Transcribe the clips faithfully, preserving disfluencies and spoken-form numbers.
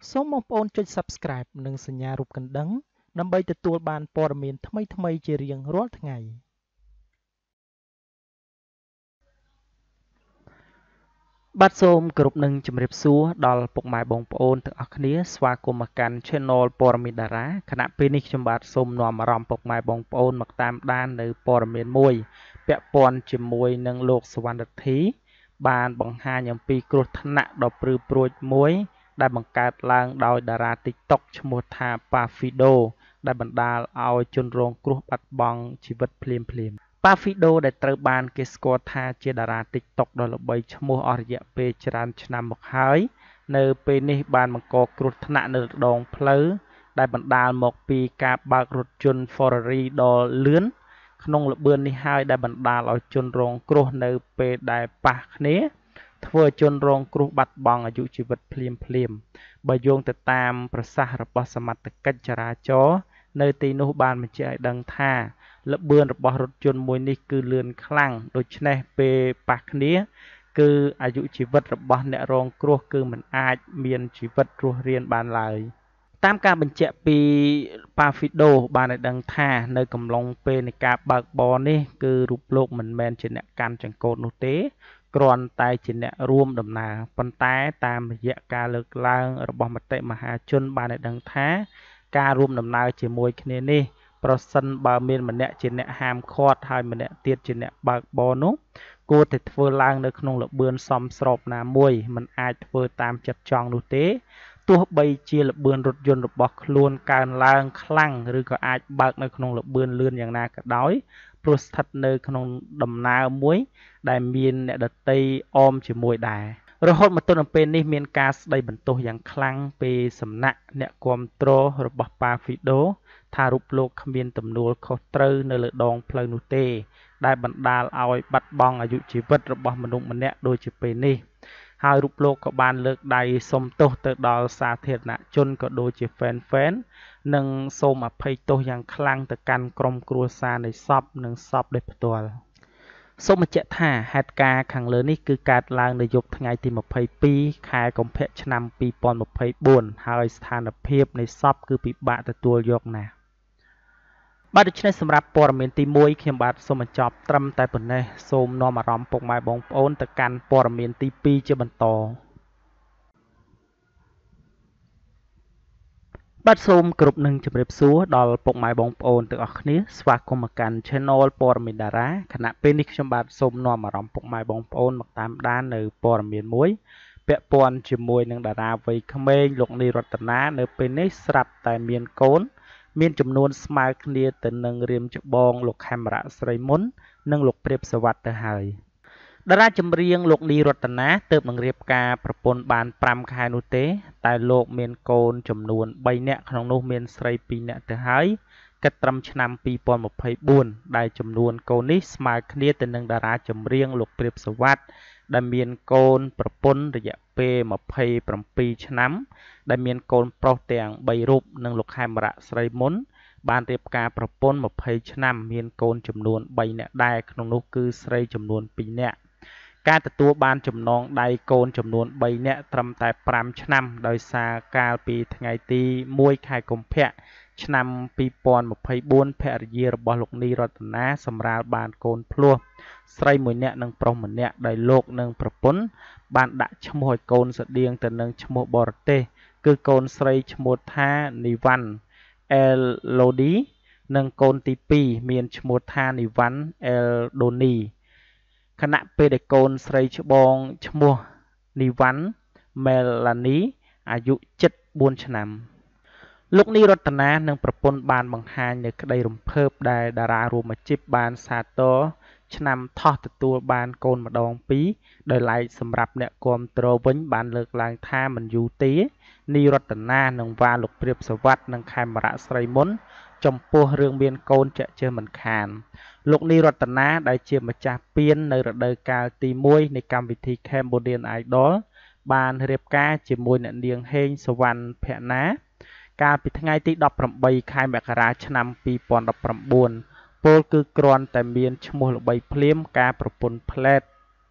សូមបងប្អូនចុច Subscribe និងសញ្ញារូបកណ្ដឹងដើម្បីទទួលបានព័ត៌មានថ្មីៗជារៀងរាល់ថ្ងៃបាទសូមគោរពនឹងជម្រាបសួរដល់ពុកម៉ែបងប្អូនទាំងអស់គ្នាស្វាគមន៍មកកាន់ Channel ព័ត៌មានតារាខណៈពេលនេះខ្ញុំបាទសូមនាំអារម្មណ៍ពុកម៉ែបងប្អូនមកតាមដាននៅព័ត៌មានមួយពាក់ព័ន្ធជាមួយនឹងលោកសវណ្ណរិទ្ធីបានបង្ហាញអំពីគ្រោះថ្នាក់ដ៏ព្រឺព្រួចមួយដែលបង្កើតឡើងដោយតារា TikTok ឈ្មោះថា Pafido ដែលបណ្ដាលឲ្យជនរងគ្រោះបាត់បង់ជីវិតភ្លាមៗ Pafido ដែលត្រូវបានគេស្គាល់ថាជាតារា TikTok ដ៏ល្បីឈ្មោះអស់រយៈពេលច្រើនឆ្នាំមកហើយនៅពេលនេះបានបង្កគ្រោះថ្នាក់នៅដងផ្លូវដែលបណ្ដាលមកពីការបើករថយន្ត Ferrari ដ៏លឿនក្នុងល្បឿននេះហើយដែលបណ្ដាលឲ្យជនរងគ្រោះនៅពេលដែលប៉ះគ្នាធ្វើឲ្យជនរងគ្រោះបាត់បង់អាយុជីវិតភ្លាមៗបើយោងទៅតាមប្រសាសន៍របស់សមត្ថកិច្ចចរាចរណ៍នៅទីនោះបានបញ្ជាក់ឲ្យដឹងថាល្បឿនរបស់រថយន្តមួយនេះគឺលឿនខ្លាំងដូច្នេះពេលប៉ះគ្នាគឺអាយុជីវិតរបស់អ្នករងគ្រោះគឺមិនអាចមានជីវិតរស់រានបានឡើយតាមការបញ្ជាក់ពី Pafido បានឲ្យដឹងថានៅកំឡុងពេលនៃការបើកបរនេះគឺរូបលោកមិនមែនជាអ្នកកាន់ចង្កូតនោះទេគ្រាន់តែជាអ្នករួមដំណើរប៉ុន្តែតាមរយៈការលើកឡើងរបស់មតិមហាជនបានឲ្យដឹងថាការរួមដំណើរជាមួយគ្នានេះប្រសិនបើមានម្នាក់ជាអ្នកហាមឃាត់ហើយម្នាក់ទៀតជាអ្នកបើកបរនោះគួរតែធ្វើឡើងនៅក្នុងល្បឿនសមស្របណាមួយមិនអាចធ្វើតាមចិត្តចង់នោះទេទោះបីជាល្បឿនរថយន្តរបស់ខ្លួនកើនឡើងខ្លាំងឬក៏អាចបើកនៅក្នុងល្បឿនលឿនយ៉ាងណាក៏ដោយព្រោះស្ថិតនៅក្នុងដំណើរមួយដែលមានអ្នកដទៃអមជាមួយដែររហូតមកទល់នឹងពេលនេះមានការស្ដីបន្ទោសយ៉ាងខ្លាំងពីសំណាក់អ្នកគាំទ្ររបស់ Pafido ថារូបលោកគ្មានទំនួលខុសត្រូវនៅលើដងផ្លូវនោះទេដែលបណ្ដាលឲ្យបាត់បង់អាយុជីវិតរបស់មនុស្សម្នាក់ដូចជាពេលនេះហើយរូបលោកក៏បានលើកដៃសុំទោសទៅដល់សាធារណជនក៏ដូចជា fan fan និងសូមអភ័យទោសយ៉ាងខ្លាំងទៅកាន់ក្រុមគ្រួសារនៃសពនិងសពដោយផ្ទាល់សូមបញ្ជាក់ថាហេតុការណ៍ខាងលើនេះគឺកើតឡើងនៅយប់ថ្ងៃទីម្ភៃពីរខែកុម្ភៈឆ្នាំពីរពាន់ម្ភៃបួនហើយស្ថានភាពនៃសពគឺពិបាកទទួលយកណាស់បាទដូច្នេះសម្រាប់ព័ត៌មានទីមួយខ្ញុំបាទសូមបញ្ចប់ត្រឹមតែប៉ុណ្ណេះសូមនាំអារម្មណ៍ពុកម៉ែបងប្អូនទៅកាន់ព័ត៌មានទីពីរជាបន្តបាទសូមគោរពនឹងជម្រាបសួរដល់ពុកម៉ែបងប្អូនទាំងអស់គ្នាស្វាគមន៍មកកាន់ Channel ព័ត៌មានតារាខណៈពេលនេះខ្ញុំបាទសូមនាំអារម្មណ៍ពុកម៉ែបងប្អូនមកតាមដាននៅព័ត៌មានមួយពាក់ព័ន្ធជាមួយនឹងតារាវ័យក្មេងលោកនីរតនានៅពេលនេះស្រាប់តែមានកូនមានចំនួនស្មើគ្នាទៅនឹងរៀមច្បងលោកខេមរៈស្រីមុននិងលោកព្រាបសវត្ថទៅហើយតារាចម្រៀងលោកនីរតនាទើបនឹងរៀបការប្រពន្ធបានប្រាំខែនោះទេតែលោកមានកូនចំនួនបីនាក់ក្នុងនោះមានស្រីពីរនាក់ទៅហើយគិតត្រឹមឆ្នាំពីរពាន់ម្ភៃបួនដែលចំនួនកូននេះស្មើគ្នាទៅនឹងតារាចម្រៀងលោកព្រាបសវត្ថដែលមានកូនប្រពន្ធរយៈពេលម្ភៃប្រាំពីរឆ្នាំដែលមានកូនប្រុសទាំងបីរូបនិងលោកខេមរៈស្រីមុនបានរៀបការប្រពន្ធម្ភៃឆ្នាំមានកូនចំនួនបីនាក់ដែរក្នុងនោះគឺស្រីចំនួនពីរនាក់ការទទួលបានចំណងដៃកូនចំនួនបីនាក់ត្រឹមតែប្រាំឆ្នាំដោយសារកាលពីថ្ងៃទីមួយខែកុម្ភៈឆ្នាំពីរពាន់ម្ភៃបួនភរិយារបស់លោកនីរតនាសម្រាលបានកូនភ្លោះស្រីមួយនាក់និងប្រុសម្នាក់ដោយលោកនិងប្រពន្ធបានដាក់ឈ្មោះឲ្យកូនស្តៀងទៅនឹងឈ្មោះបរទេសគឺកូនស្រីឈ្មោះថានីវ៉ាន់អេលឡូឌីនិងកូនទីពីរមានឈ្មោះថានីវ៉ាន់អេលដូនីខណៈពេលដែលកូនស្រីច្បងឈ្មោះនីវ៉ាន់មែលឡានីអាយុជិតបួនឆ្នាំលោកនីរតនានិងប្រពន្ធបានបង្ហាញនៅក្តីរំភើបដែលតារារួមអាជីពបានសាទរឆ្នាំថោះទទួលបានកូនម្ដងពីរដោយឡែកសម្រាប់អ្នកគាំទ្រវិញបានលើកឡើងថាមិនយូរទេនីរតនានឹងវ៉ាលោកព្រាបសវត្ថនិងខេមរៈស្រីមុនចំពោះរឿងមានកូនចាក់ចេះមិនខានលោកនីរតនាដែលជាម្ចាស់ពាននៅរដូវកាលទីមួយនៃកម្មវិធី Cambodian Idol បានរៀបការជាមួយអ្នកនាងហេងសុវណ្ណភណាកាលពីថ្ងៃទីដប់ប្រាំបីខែមករាឆ្នាំពីរពាន់ដប់ប្រាំបួនពលគឺគ្រាន់តែមានឈ្មោះល្បីភ្លាមការប្រពន្ធផ្លែត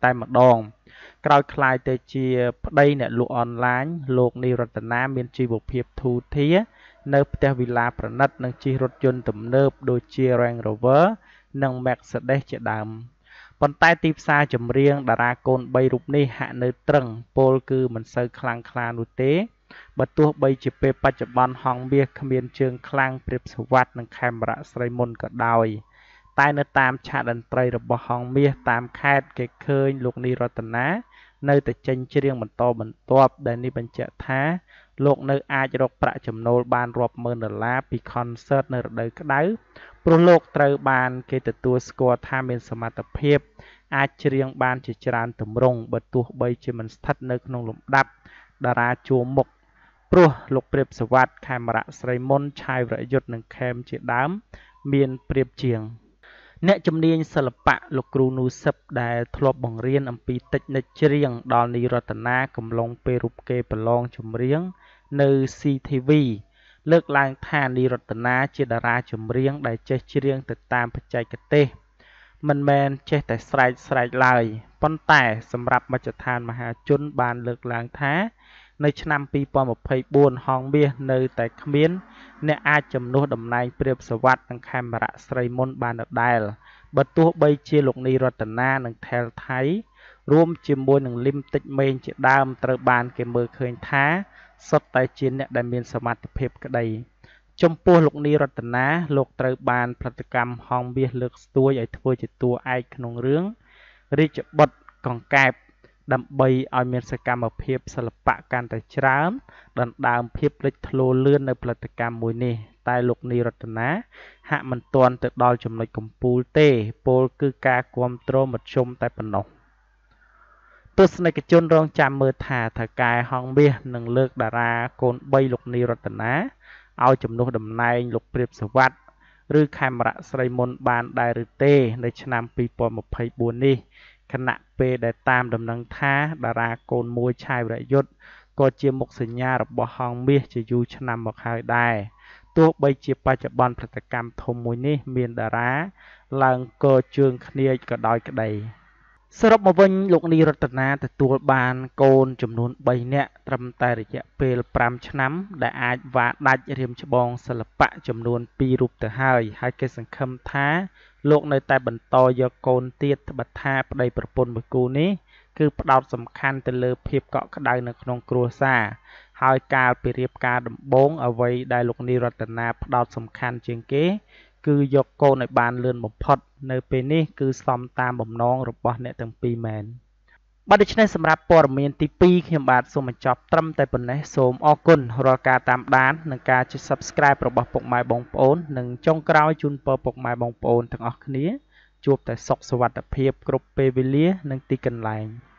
តែម្ដងក្រោយคล้ายទៅជាប្តីអ្នកលក់អនឡាញលោកនីរតនាមានជីវភាពធូរធារនៅផ្ទះវិឡាប្រណិតនិងជិះរថយន្តទំនើបដូចជា Range Rover និង Mercedes ជាដើមប៉ុន្តែទីផ្សារចម្រៀងតារាកូនបីរូបនេះហាក់នៅត្រឹងពោលគឺមិនសូវខ្លាំងក្លានោះទេបើទោះបីជាពេលបច្ចុប្បន្នហង្សមាសគ្មានជើងខ្លាំងប្រៀបសវត្ថនិងខេមរៈស្រីមុនក៏ដោយតែនៅតាមឆាកតន្ត្រីរបស់ហង្សមាសតាមខេត្តគេឃើញលោកនីរតនានៅតែចេញច្រៀងបន្តបន្ទាប់ដែលនេះបញ្ជាក់ថាលោកនៅអាចរកប្រាក់ចំណូលបានរាប់ម៉ឺនដុល្លារពី concert នៅរដូវក្តៅព្រោះលោកត្រូវបានគេទទួលស្គាល់ថាមានសមត្ថភាពអាចច្រៀងបានជាច្រើនទម្រង់បើទោះបីជាមិនស្ថិតនៅក្នុងលំដាប់តារាជួរមុខព្រោះលោកព្រាបសវត្ថខេមរៈស្រីមុនឆាយវរយុទ្ធនិងខេមជាដើមមានព្រៀបជាងអ្នកជំនាញសិល្បៈលោកគ្រូនូសិបដែលធ្លាប់បង្រៀនអំពីតិចនិចច្រៀងដល់នីរតនាកំឡុងពេលរូបគេប្រឡងចម្រៀងនៅ ซี ที វី លើកឡើងថានីរតនាជាតារាចម្រៀងដែលចេះច្រៀងទៅតាមបច្ចេកទេសមិនមែនចេះតែស្រែកស្រែកឡើយប៉ុន្តែសម្រាប់មជ្ឈដ្ឋានមហាជនបានលើកឡើងថានៅឆ្នាំពីរពាន់ម្ភៃបួនហង្សមាសនៅតែគ្មានអ្នកអាចជំនួសតំណែងព្រាបសវត្ថនិងខេមរៈស្រីមុនបានដដែលបើទោះបីជាលោកនីរតនានិងថែលថៃរួមជាមួយនឹងលឹមតិចមេងជាដើមត្រូវបានគេមើលឃើញថាសុទ្ធតែជាអ្នកដែលមានសមត្ថភាពក្តីចំពោះលោកនីរតនាលោកត្រូវបានផលិតកម្មហង្សមាសលើកស្ទួយឲ្យធ្វើជាតួឯកក្នុងរឿងរាជបុត្រកង្កែបដើម្បីឲ្យមានសកម្មភាពសិល្បៈកាន់តែច្រើនដណ្ដើមភាពលេចធ្លោលឿននៅផលិតកម្មមួយនេះតែលោកនីរតនាហាក់មិនទាន់ទៅដល់ចំណុចកំពូលទេពោលគឺការគាំទ្រមធ្យមតែប៉ុណ្ណោះទស្សនិកជនរងចាំមើលថាថៅកែហង្សមាសនឹងលើកតារាកូនបីលោកនីរតនាឲ្យជំនួសតំណែងលោកព្រាបសវត្ថឬខេមរៈស្រីមុនបានដែរឬទេនៅឆ្នាំពីរពាន់ម្ភៃបួននេះខណៈពេលដែលតាមដំណឹងថាតារាកូនមួយឆាយវរយុទ្ធក៏ជាមុខសញ្ញារបស់ហង្សមាសជាយូរឆ្នាំមកហើយដែរទោះបីជាបច្ចុប្បន្នផលិតកម្មធំមួយនេះមានតារាឡើងកជើងគ្នាក៏ដោយក្តីសរុបមកវិញលោកនីរតនាទទួលបានកូនចំនួនបីនាក់ត្រឹមតែរយៈពេលប្រាំឆ្នាំដែលអាចវាដាច់រៀមច្បងសិល្បៈចំនួនពីររូបទៅហើយហើយគេសង្ឃឹមថាលោកនៅតែបន្តយកកូនទៀតត្បិតថាប្តីប្រពន្ធមួយគូនេះគឺផ្ដោតសំខាន់ទៅលើភាពកក់ក្ដៅនៅក្នុងគ្រួសារហើយកាលពីរៀបការដំបូងអ្វីដែលលោកនីរតនាផ្ដោតសំខាន់ជាងគេគឺយកកូនឲ្យបានលឿនបំផុតនៅពេលនេះគឺសមតាមបំណងរបស់អ្នកទាំងពីរមែនបាទដូច្នេះសម្រាប់ព័ត៌មានទីពីរខ្ញុំបាទសូមបញ្ចប់ត្រឹមតែប៉ុណ្ណេះសូមអរគុណរាល់ការតាមដាននិងការចុច Subscribe របស់ពុកម៉ែបងប្អូននិងចុងក្រោយជូនពរពុកម៉ែបងប្អូនទាំងអស់គ្នាជួបតែសុខសុវត្ថិភាពគ្រប់ពេលវេលានិងទីកន្លែង